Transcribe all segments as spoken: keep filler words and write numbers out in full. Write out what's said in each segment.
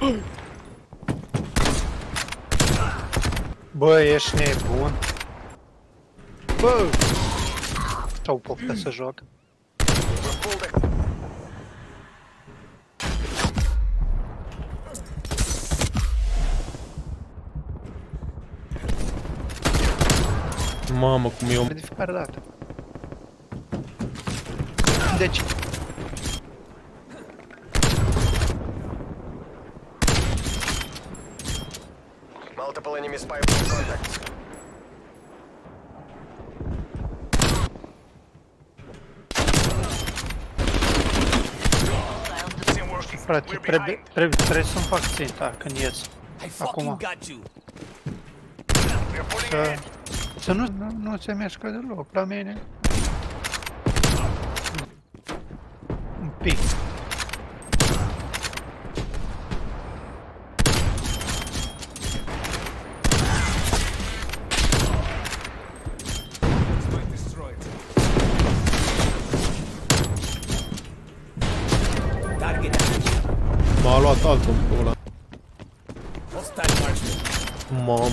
Bă, ești nebun. Bă! Ce-au poftă să joc. Mamă, cum e om. De fiecare dată. Deci... Multiple enemy spy contacts. Frate, trebuie, trebuie, trebuie să-mi fac ținta când ies. Acum. Să, să nu, nu, nu se mișcă deloc la mine. Un pic. M-a luat altul ăla. Mam.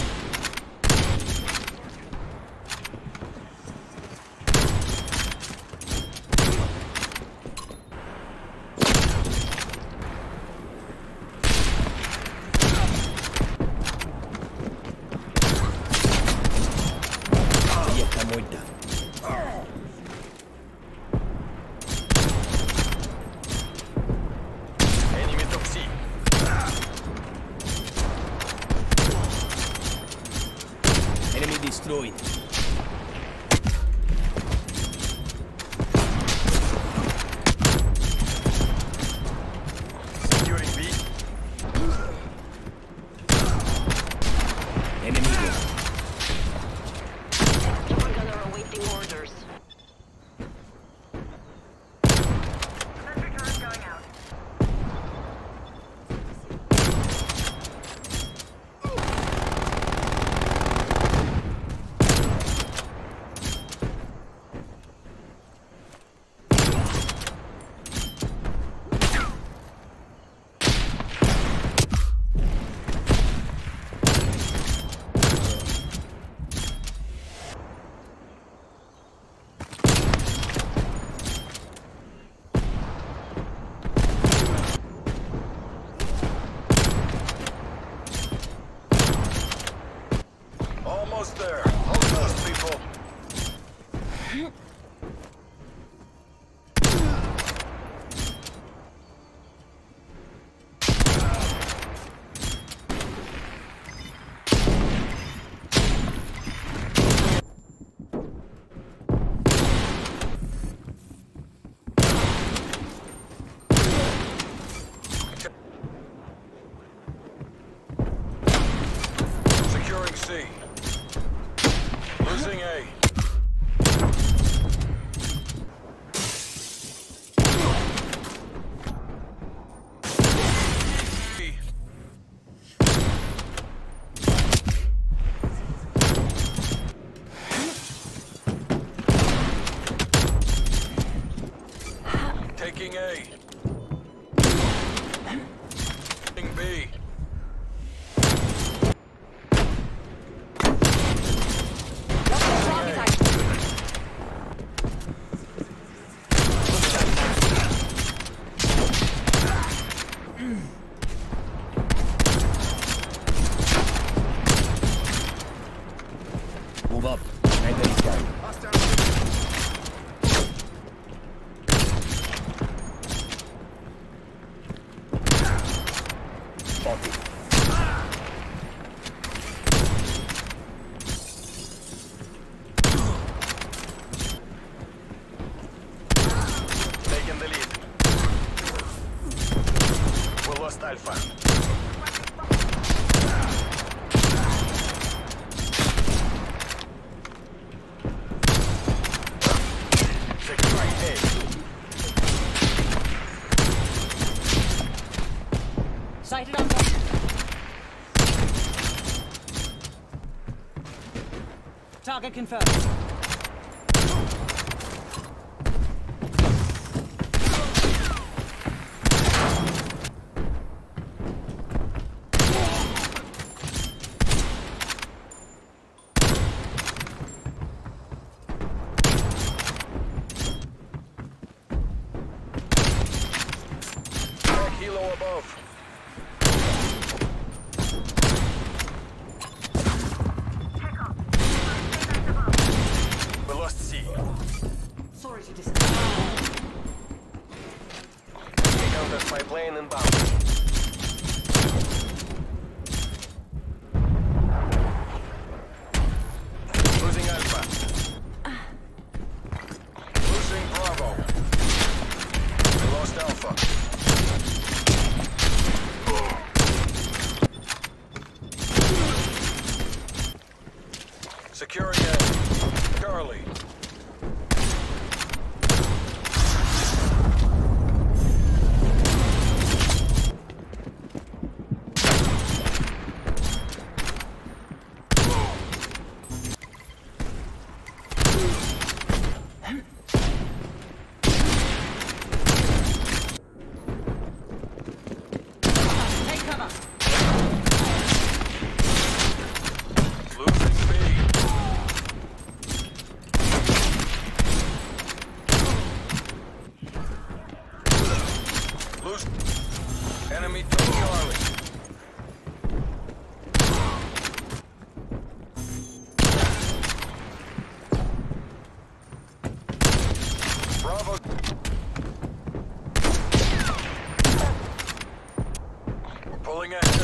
Destroyed. Securing B. Enemy go. Gunner awaiting orders. Almost there. Hold those people. Securing C. Losing A. Taking A. Taking B. Move up. Anchor is down. Spotted. Taking the lead. We lost Alpha. Securing A. Sighted on one. Target confirmed. Helo above. We lost C. Sorry to disappoint. Counter spy plane inbound. Losing Alpha. Losing Bravo. We lost Alpha. Securing A. Charlie. Take cover. Losing B. Lose. Enemy took Charlie. Bravo. We're pulling ahead.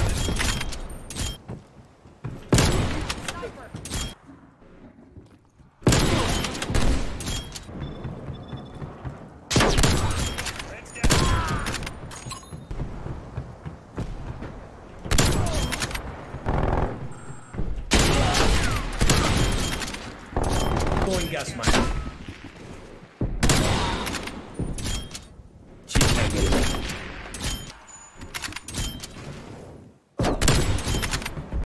Throwing gas mine.